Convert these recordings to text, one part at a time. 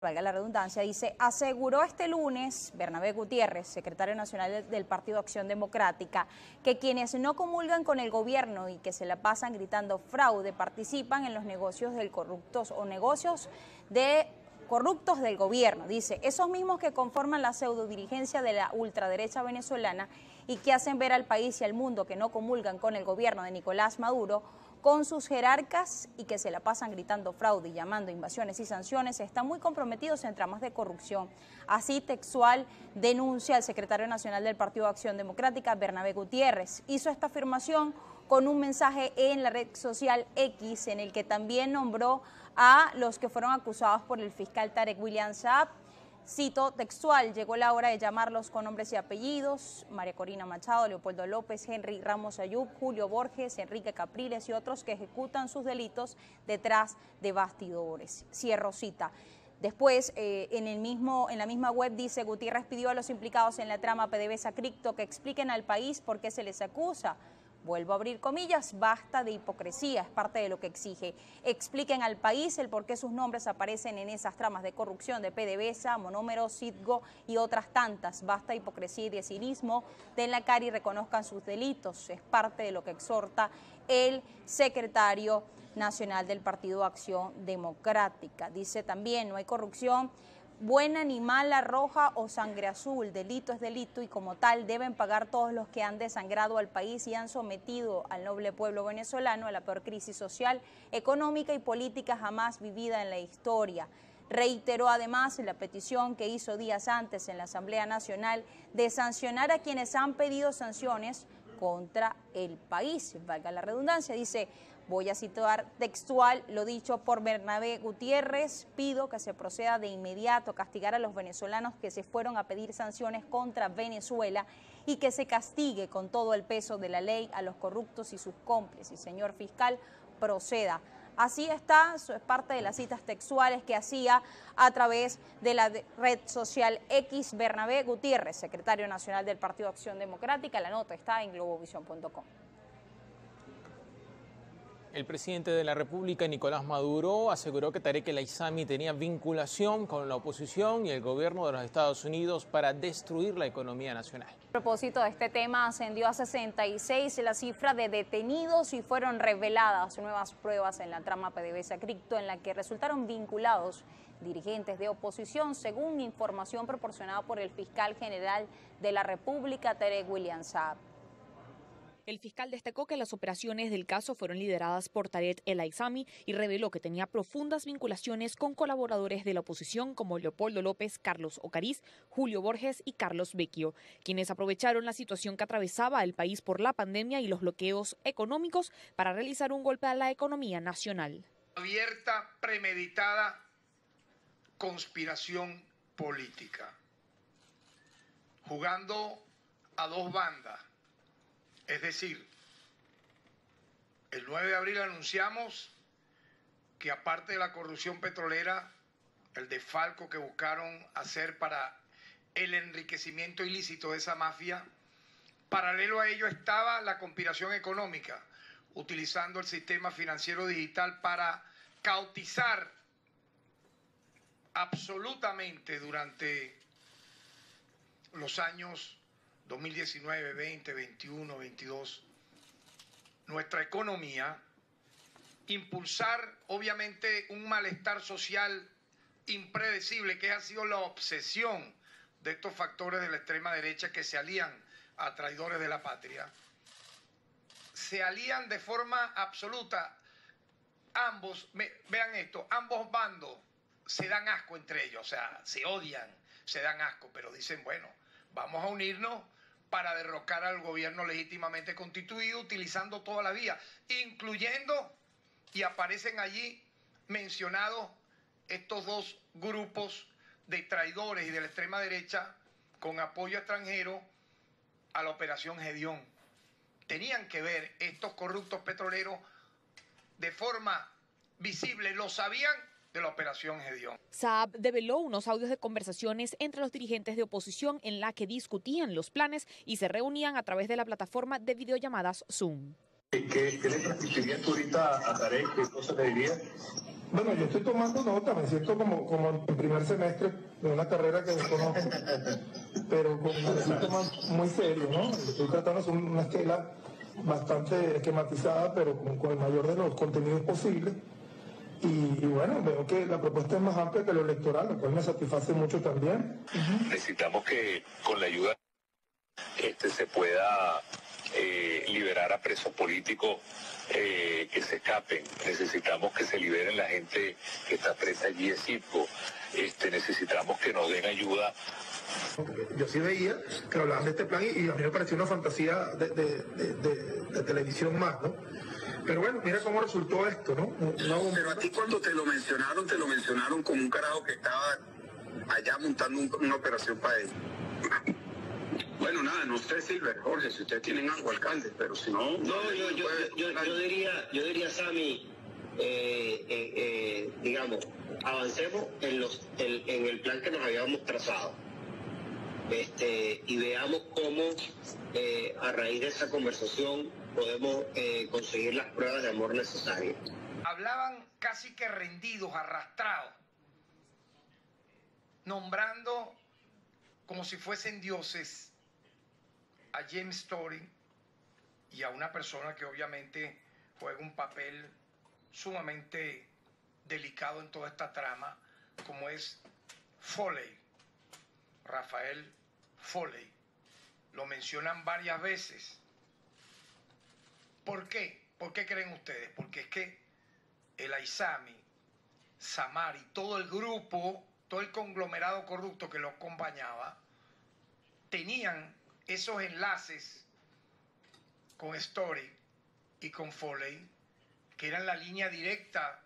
valga la redundancia, dice, aseguró este lunes Bernabé Gutiérrez, secretario nacional del Partido Acción Democrática, que quienes no comulgan con el gobierno y que se la pasan gritando fraude participan en los negocios del corruptos o negocios de corruptos del gobierno. Dice, esos mismos que conforman la pseudodirigencia de la ultraderecha venezolana y que hacen ver al país y al mundo que no comulgan con el gobierno de Nicolás Maduro, con sus jerarcas y que se la pasan gritando fraude y llamando invasiones y sanciones, están muy comprometidos en tramas de corrupción. Así textual denuncia el secretario nacional del Partido Acción Democrática, Bernabé Gutiérrez. Hizo esta afirmación con un mensaje en la red social X, en el que también nombró a los que fueron acusados por el fiscal Tarek William Saab. Cito textual, llegó la hora de llamarlos con nombres y apellidos: María Corina Machado, Leopoldo López, Henry Ramos Ayub, Julio Borges, Enrique Capriles y otros que ejecutan sus delitos detrás de bastidores. Cierro cita. Después, en la misma web dice, Gutiérrez pidió a los implicados en la trama PDVSA Cripto que expliquen al país por qué se les acusa. Vuelvo a abrir comillas, basta de hipocresía, es parte de lo que exige. Expliquen al país el por qué sus nombres aparecen en esas tramas de corrupción de PDVSA, Monómero, Citgo y otras tantas. Basta de hipocresía y de cinismo, den la cara y reconozcan sus delitos. Es parte de lo que exhorta el secretario nacional del Partido Acción Democrática. Dice también, no hay corrupción buena ni mala, roja o sangre azul. Delito es delito y como tal deben pagar todos los que han desangrado al país y han sometido al noble pueblo venezolano a la peor crisis social, económica y política jamás vivida en la historia. Reiteró además la petición que hizo días antes en la Asamblea Nacional de sancionar a quienes han pedido sanciones contra el país. Valga la redundancia, dice, voy a citar textual lo dicho por Bernabé Gutiérrez, pido que se proceda de inmediato a castigar a los venezolanos que se fueron a pedir sanciones contra Venezuela y que se castigue con todo el peso de la ley a los corruptos y sus cómplices. Señor fiscal, proceda. Así está, eso es parte de las citas textuales que hacía a través de la red social X Bernabé Gutiérrez, secretario nacional del Partido Acción Democrática. La nota está en globovision.com. El presidente de la República, Nicolás Maduro, aseguró que Tarek El Aissami tenía vinculación con la oposición y el gobierno de los Estados Unidos para destruir la economía nacional. A propósito de este tema, ascendió a 66 la cifra de detenidos y fueron reveladas nuevas pruebas en la trama PDVSA Cripto en la que resultaron vinculados dirigentes de oposición, según información proporcionada por el fiscal general de la República, Tarek William Saab. El fiscal destacó que las operaciones del caso fueron lideradas por Tarek El Aissami y reveló que tenía profundas vinculaciones con colaboradores de la oposición como Leopoldo López, Carlos Ocariz, Julio Borges y Carlos Vecchio, quienes aprovecharon la situación que atravesaba el país por la pandemia y los bloqueos económicos para realizar un golpe a la economía nacional. Abierta, premeditada conspiración política, jugando a dos bandas. Es decir, el 9 de abril anunciamos que aparte de la corrupción petrolera, el desfalco que buscaron hacer para el enriquecimiento ilícito de esa mafia, paralelo a ello estaba la conspiración económica, utilizando el sistema financiero digital para caotizar absolutamente durante los años 2019, 20, 21, 22, nuestra economía, impulsar obviamente un malestar social impredecible, que ha sido la obsesión de estos factores de la extrema derecha que se alían a traidores de la patria. Se alían de forma absoluta, ambos, vean esto, ambos bandos se dan asco entre ellos, o sea, se odian, se dan asco, pero dicen, bueno, vamos a unirnos para derrocar al gobierno legítimamente constituido utilizando toda la vía, incluyendo, y aparecen allí mencionados estos dos grupos de traidores y de la extrema derecha con apoyo extranjero a la operación Gedeón. Tenían que ver estos corruptos petroleros de forma visible, lo sabían, de la operación Gedeón. Saab develó unos audios de conversaciones entre los dirigentes de oposición en la que discutían los planes y se reunían a través de la plataforma de videollamadas Zoom. ¿Qué le transmitirías tú ahorita a Tarek? ¿Qué cosa le dirías? Bueno, yo estoy tomando nota, me siento como en primer semestre de una carrera que desconozco, pero me siento muy serio, ¿no? Estoy tratando de hacer una esquela bastante esquematizada, pero con el mayor de los contenidos posibles. Y bueno, veo que la propuesta es más amplia que lo electoral, lo cual me satisface mucho también. Necesitamos que con la ayuda se pueda liberar a presos políticos que se escapen. Necesitamos que se liberen la gente que está presa allí en Citgo. Necesitamos que nos den ayuda. Yo sí veía que hablaban de este plan y a mí me pareció una fantasía de televisión más, ¿no? Pero bueno, mira cómo resultó esto, ¿no? Pero a ti cuando te lo mencionaron como un carajo que estaba allá montando una operación para él. Bueno, nada, no sé, Silver, Jorge, si ustedes tienen algo, alcalde, pero si no... yo diría, Sammy, digamos, avancemos en el plan que nos habíamos trazado. Y veamos cómo, a raíz de esa conversación, podemos conseguir las pruebas de amor necesarias. Hablaban casi que rendidos, arrastrados, nombrando como si fuesen dioses a James Story y a una persona que obviamente juega un papel sumamente delicado en toda esta trama, como es Foley, Rafael Foley. Lo mencionan varias veces. ¿Por qué? ¿Por qué creen ustedes? Porque es que el Aizami, Samari, todo el grupo, todo el conglomerado corrupto que lo acompañaba, tenían esos enlaces con Story y con Foley, que eran la línea directa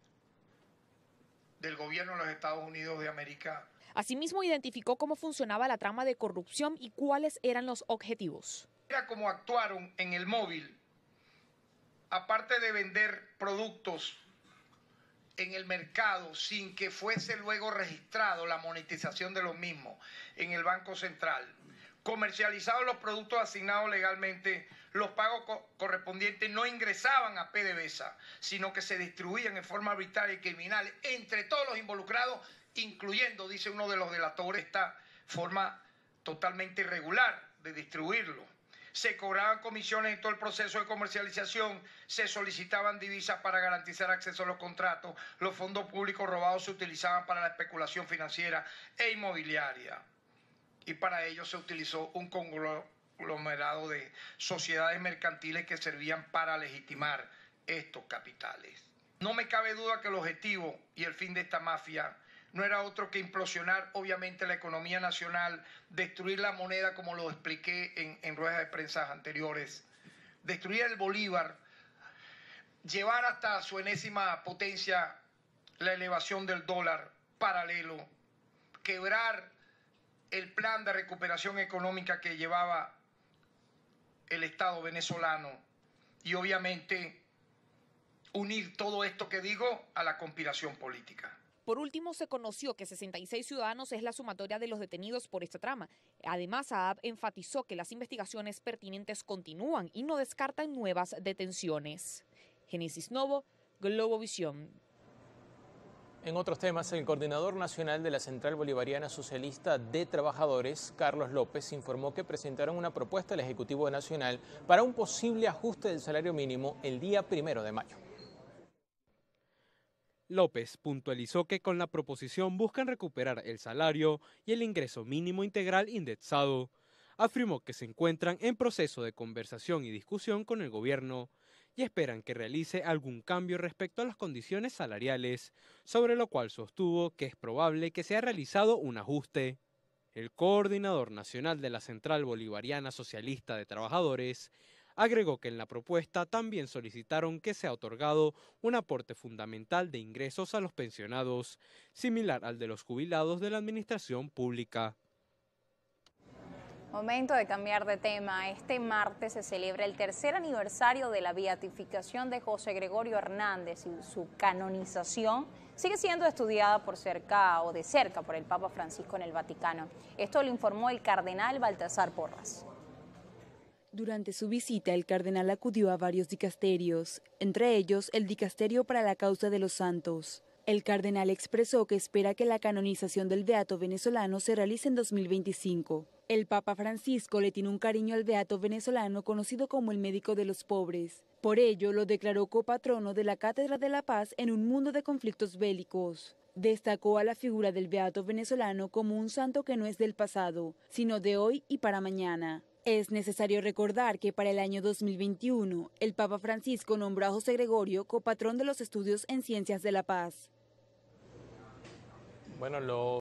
del gobierno de los Estados Unidos de América. Asimismo, identificó cómo funcionaba la trama de corrupción y cuáles eran los objetivos. Era como actuaron en el móvil. Aparte de vender productos en el mercado sin que fuese luego registrado la monetización de los mismos en el Banco Central, comercializados los productos asignados legalmente, los pagos correspondientes no ingresaban a PDVSA, sino que se distribuían en forma arbitraria y criminal entre todos los involucrados, incluyendo, dice uno de los delatores, esta forma totalmente irregular de distribuirlo. Se cobraban comisiones en todo el proceso de comercialización, se solicitaban divisas para garantizar acceso a los contratos, los fondos públicos robados se utilizaban para la especulación financiera e inmobiliaria. Y para ello se utilizó un conglomerado de sociedades mercantiles que servían para legitimar estos capitales. No me cabe duda que el objetivo y el fin de esta mafia no era otro que implosionar obviamente la economía nacional, destruir la moneda como lo expliqué en ruedas de prensa anteriores, destruir el bolívar, llevar hasta su enésima potencia la elevación del dólar paralelo, quebrar el plan de recuperación económica que llevaba el Estado venezolano y obviamente unir todo esto que digo a la conspiración política. Por último, se conoció que 66 ciudadanos es la sumatoria de los detenidos por esta trama. Además, Saab enfatizó que las investigaciones pertinentes continúan y no descartan nuevas detenciones. Génesis Novo, Globovisión. En otros temas, el coordinador nacional de la Central Bolivariana Socialista de Trabajadores, Carlos López, informó que presentaron una propuesta al Ejecutivo Nacional para un posible ajuste del salario mínimo el día 1 de mayo. López puntualizó que con la proposición buscan recuperar el salario y el ingreso mínimo integral indexado. Afirmó que se encuentran en proceso de conversación y discusión con el gobierno y esperan que realice algún cambio respecto a las condiciones salariales, sobre lo cual sostuvo que es probable que sea realizado un ajuste. El coordinador nacional de la Central Bolivariana Socialista de Trabajadores agregó que en la propuesta también solicitaron que sea otorgado un aporte fundamental de ingresos a los pensionados, similar al de los jubilados de la administración pública. Momento de cambiar de tema. Este martes se celebra el tercer aniversario de la beatificación de José Gregorio Hernández y su canonización sigue siendo estudiada de cerca por el Papa Francisco en el Vaticano. Esto lo informó el cardenal Baltasar Porras. Durante su visita, el cardenal acudió a varios dicasterios, entre ellos el dicasterio para la causa de los santos. El cardenal expresó que espera que la canonización del beato venezolano se realice en 2025. El Papa Francisco le tiene un cariño al beato venezolano conocido como el médico de los pobres. Por ello, lo declaró copatrono de la Cátedra de la Paz en un mundo de conflictos bélicos. Destacó a la figura del beato venezolano como un santo que no es del pasado, sino de hoy y para mañana. Es necesario recordar que para el año 2021, el Papa Francisco nombró a José Gregorio copatrón de los estudios en ciencias de la paz. Bueno,